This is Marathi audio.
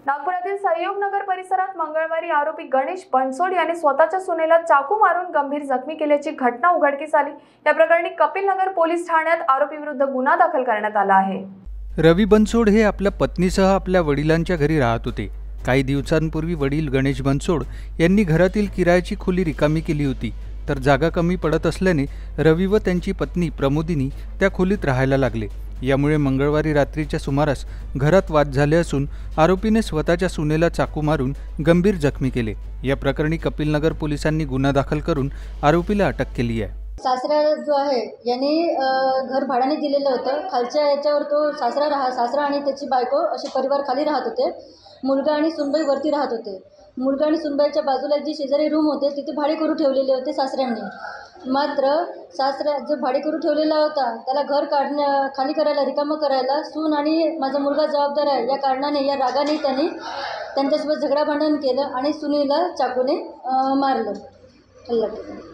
नागपुरातील सहयोग नगर परिसरात मंगळवारी आरोपी गणेश बनसोड यांनी स्वतःच्या सुनेला चाकू मारून गंभीर जखमी केल्याची घटना उघडकीस आली। या प्रकरणी कपिल नगर पोलीस ठाण्यात आरोपीविरुद्ध गुन्हा दाखल करण्यात आला आहे। रवी बनसोड हे आपल्या पत्नीसह आपल्या वडिलांच्या घरी राहत होते। काही दिवसांपूर्वी वडील गणेश बनसोड यांनी घरातील किरायाची खोली रिकामी केली होती, तर जागा कमी पडत असल्याने रवी व त्यांची पत्नी प्रमोदिनी त्या खोलीत राहायला लागले। यामुळे मंगळवारी रात्रीच्या सुमारास घरात वाद झाले असून आरोपीने स्वतःच्या सुनेला चाकू मारून गंभीर जखमी केले। या प्रकरणी कपिल नगर पोलिसांनी गुन्हा दाखल करून आरोपीला अटक केली आहे। सासरा जो आहे यांनी घर भाड्याने दिलेलं होतं। खालच्या याच्यावर तो सासरा आणि त्याची बायको असे परिवार खाली राहत होते। मुलगा आणि सुनबाई वरती राहत होते। मुलगा आणि सुनबाईच्या बाजूला जी शेजारी रूम होते तिथे भाडेकरू ठेवलेले होते सासऱ्यांनी। मात्र सासरा जो भाडेकरू ठेवलेला होता त्याला घर खाली करायला रिकामं करायला सून आणि माझा मुलगा जबाबदार आहे या कारणाने या रागाने त्यांनी त्यांच्यासोबत झगडा भांडण केलं आणि सुनेला चाकूने मारलं, हल्ला केला।